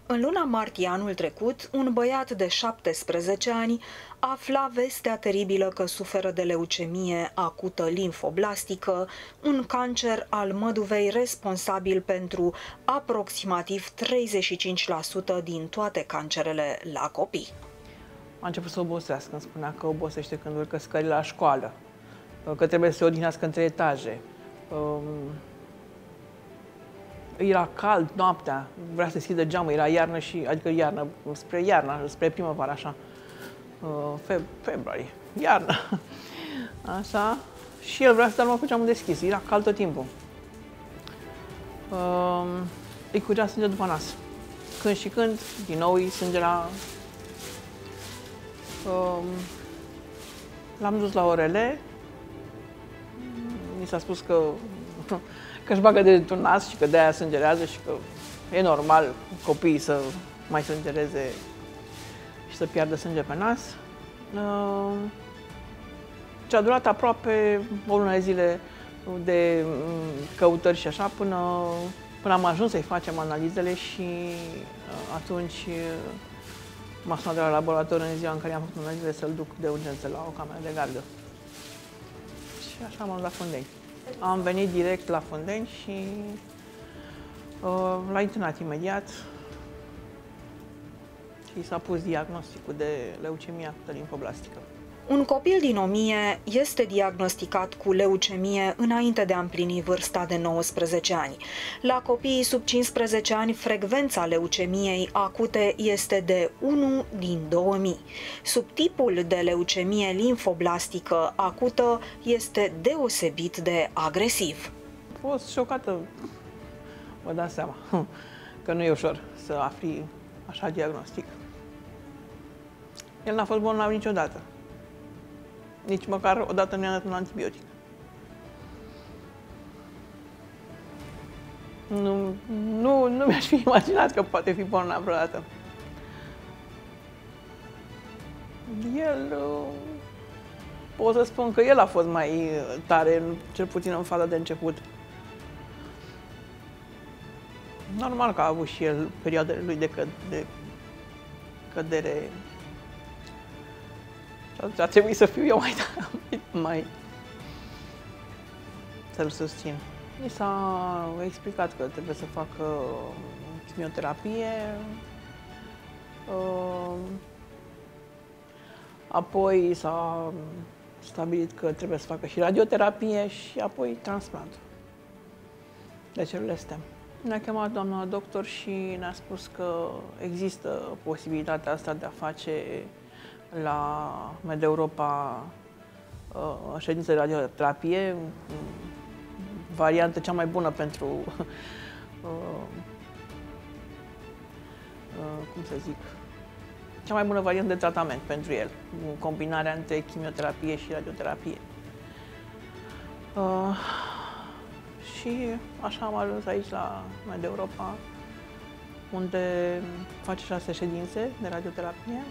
În luna martie anul trecut, un băiat de 17 ani afla vestea teribilă că suferă de leucemie acută limfoblastică, un cancer al măduvei responsabil pentru aproximativ 35% din toate cancerele la copii. A început să obosească, îmi spunea că obosește când urcă scările la școală, că trebuie să se odihnească între etaje. Era cald noaptea, vrea să deschidă geamul, era iarnă spre primăvară, așa, februarie, iarnă, așa, și el vrea să doarmă cu geamul deschis, era cald tot timpul. Îi curgea sânge după nas. Când și când, din nou, îi sângera. L-am dus la orele, mi s-a spus că își bagă degetul în nas și că de-aia sângerează și că e normal copiii să mai sângereze și să piardă sânge pe nas. Și a durat aproape o lună de zile de căutări și așa până am ajuns să-i facem analizele și atunci m-a sunat de la laborator în ziua în care am făcut analizele să-l duc de urgență la o cameră de gardă. Și așa m-am dus la Fundeni. Am venit direct la Fundeni și l-a internat imediat și s-a pus diagnosticul de leucemie acută limfoblastică. Un copil din 1000 este diagnosticat cu leucemie înainte de a împlini vârsta de 19 ani. La copiii sub 15 ani, frecvența leucemiei acute este de 1 din 2000. Subtipul de leucemie limfoblastică acută este deosebit de agresiv. Am fost șocată, vă dați seama, că nu e ușor să afli așa diagnostic. El n-a fost bolnav niciodată. Nici măcar odată nu i-am dat un antibiotic. Nu mi-aș fi imaginat că poate fi bolnav vreodată. El, pot să spun că el a fost mai tare, cel puțin în faza de început. Normal că a avut și el perioadele lui de cădere. A trebuit să fiu eu mai să-l susțin. Mi s-a explicat că trebuie să facă chimioterapie, apoi s-a stabilit că trebuie să facă și radioterapie și apoi transplant de celule stem. Ne-a chemat doamna doctor și ne-a spus că există posibilitatea asta de a face la MedEuropa ședință de radioterapie, variantă cea mai bună pentru, cum să zic, cea mai bună variantă de tratament pentru el, combinarea între chimioterapie și radioterapie. Și așa am ajuns aici la MedEuropa, unde face 6 ședințe de radioterapie,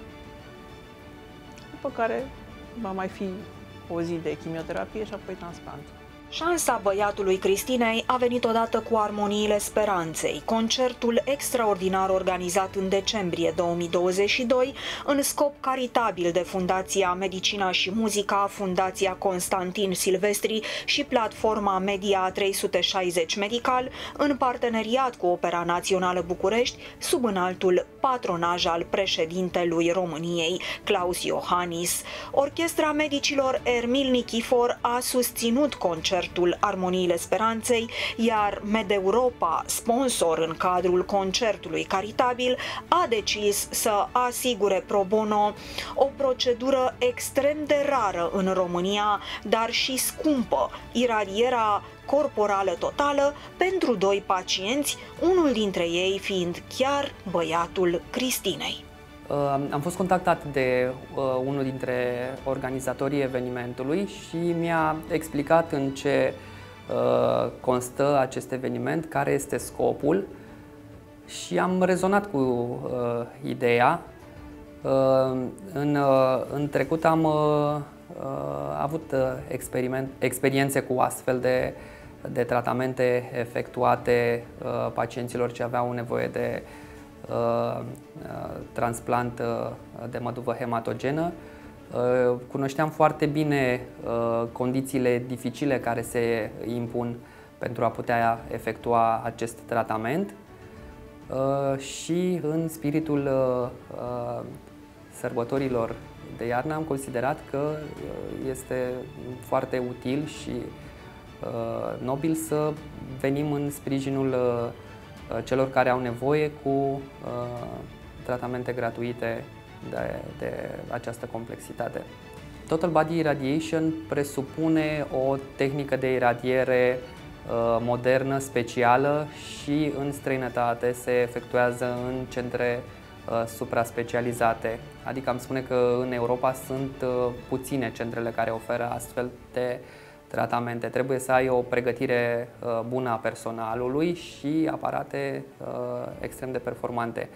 după care va mai fi o zi de chimioterapie și apoi transplant. Șansa băiatului Cristinei a venit odată cu Armoniile Speranței, concertul extraordinar organizat în decembrie 2022 în scop caritabil de Fundația Medicina și Muzica, Fundația Constantin Silvestri și platforma Media 360 Medical, în parteneriat cu Opera Națională București, sub înaltul patronaj al președintelui României, Klaus Iohannis. Orchestra medicilor Ermil Nichifor a susținut concertul Armoniile Speranței, iar MedEuropa, sponsor în cadrul concertului caritabil, a decis să asigure pro bono o procedură extrem de rară în România, dar și scumpă, iradierea corporală totală pentru 2 pacienți, unul dintre ei fiind chiar băiatul Cristinei. Am fost contactat de unul dintre organizatorii evenimentului și mi-a explicat în ce constă acest eveniment, care este scopul și am rezonat cu ideea. În trecut am avut experiențe cu astfel de tratamente efectuate pacienților ce aveau nevoie de transplant de măduvă hematogenă. Cunoșteam foarte bine condițiile dificile care se impun pentru a putea efectua acest tratament și în spiritul sărbătorilor de iarnă am considerat că este foarte util și nobil să venim în sprijinul celor care au nevoie cu tratamente gratuite de această complexitate. Total Body Irradiation presupune o tehnică de iradiere modernă, specială și în străinătate se efectuează în centre supra-specializate. Adică am spune că în Europa sunt puține centrele care oferă astfel de tratamente. Trebuie să ai o pregătire bună a personalului și aparate extrem de performante.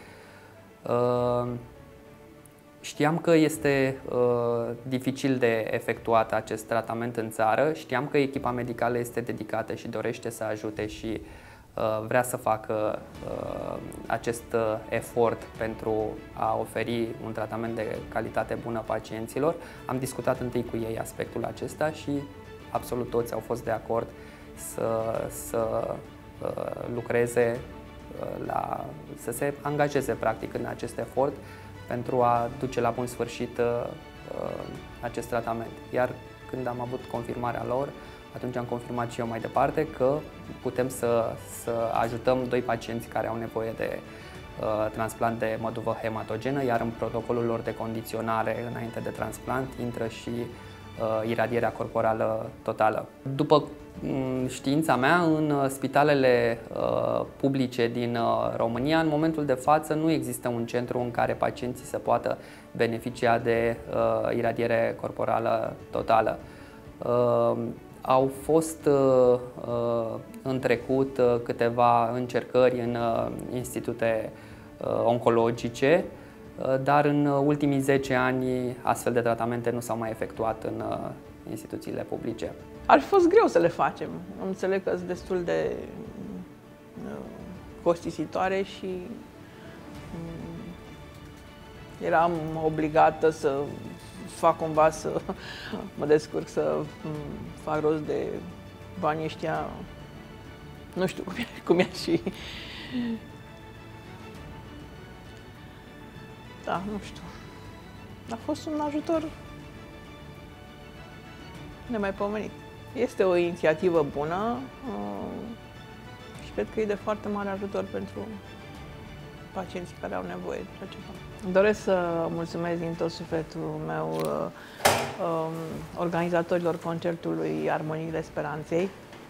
Știam că este dificil de efectuat acest tratament în țară, știam că echipa medicală este dedicată și dorește să ajute și vrea să facă acest efort pentru a oferi un tratament de calitate bună pacienților. Am discutat întâi cu ei aspectul acesta și absolut toți au fost de acord să lucreze, să se angajeze practic în acest efort pentru a duce la bun sfârșit acest tratament. Iar când am avut confirmarea lor, atunci am confirmat și eu mai departe că putem să ajutăm 2 pacienți care au nevoie de transplant de măduvă hematogenă, iar în protocolul lor de condiționare înainte de transplant intră și iradierea corporală totală. După știința mea, în spitalele publice din România, în momentul de față, nu există un centru în care pacienții să poată beneficia de iradiere corporală totală. Au fost în trecut câteva încercări în institute oncologice, dar în ultimii 10 ani astfel de tratamente nu s-au mai efectuat în instituțiile publice. Ar fi fost greu să le facem. Înțeleg că sunt destul de costisitoare și eram obligată să fac cumva să mă descurc, să fac rost de banii ăștia. Nu știu cum e și... Da, nu știu. A fost un ajutor nemaipomenit. Este o inițiativă bună și cred că e de foarte mare ajutor pentru pacienții care au nevoie de așa ceva. Doresc să mulțumesc din tot sufletul meu organizatorilor concertului Armoniile Speranței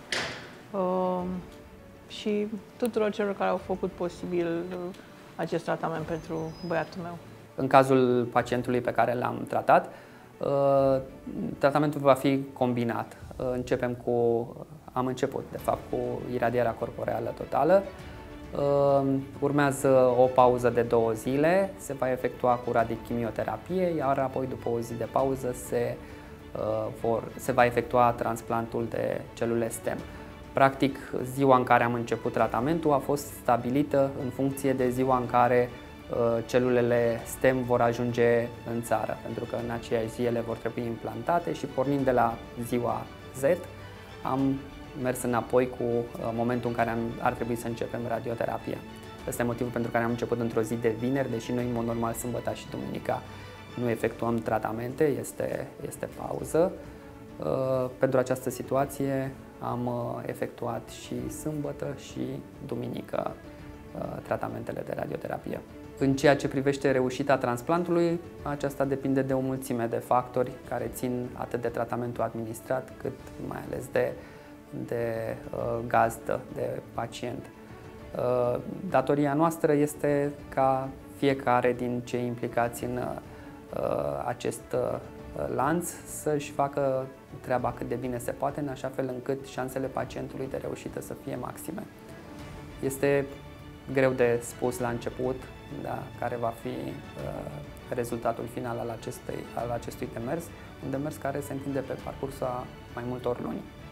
și tuturor celor care au făcut posibil acest tratament pentru băiatul meu. În cazul pacientului pe care l-am tratat, tratamentul va fi combinat. Am început, de fapt, cu iradierea corporeală totală. Urmează o pauză de 2 zile, se va efectua cu radiochimioterapie, iar apoi, după o zi de pauză, se va efectua transplantul de celule stem. Practic, ziua în care am început tratamentul a fost stabilită în funcție de ziua în care celulele stem vor ajunge în țară, pentru că în aceeași zi ele vor trebui implantate și pornind de la ziua Z am mers înapoi cu momentul în care ar trebui să începem radioterapia. Ăsta e motivul pentru care am început într-o zi de vineri, deși noi în mod normal sâmbătă și duminica nu efectuăm tratamente, este pauză. Pentru această situație am efectuat și sâmbătă și duminică tratamentele de radioterapie. În ceea ce privește reușita transplantului, aceasta depinde de o mulțime de factori care țin atât de tratamentul administrat, cât mai ales de gazdă, de pacient. Datoria noastră este ca fiecare din cei implicați în acest lanț să-și facă treaba cât de bine se poate, în așa fel încât șansele pacientului de reușită să fie maxime. Este greu de spus la început, da, care va fi rezultatul final al acestui demers, un demers care se întinde pe parcursul a mai multor luni.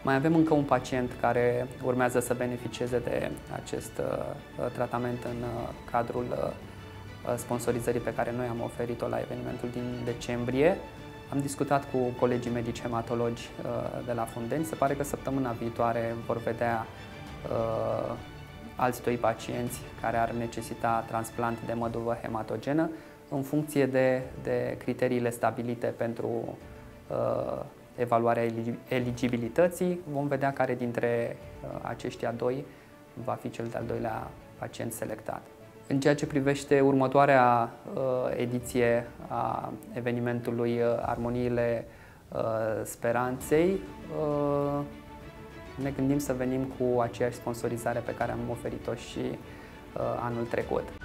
Mai avem încă un pacient care urmează să beneficieze de acest tratament în cadrul sponsorizării pe care noi am oferit-o la evenimentul din decembrie. Am discutat cu colegii medici hematologi de la Fundeni. Se pare că săptămâna viitoare vor vedea alți 2 pacienți care ar necesita transplant de măduvă hematogenă în funcție de criteriile stabilite pentru evaluarea eligibilității. Vom vedea care dintre aceștia 2 va fi cel de-al 2-lea pacient selectat. În ceea ce privește următoarea ediție a evenimentului Armoniile Speranței, ne gândim să venim cu aceeași sponsorizare pe care am oferit-o și anul trecut.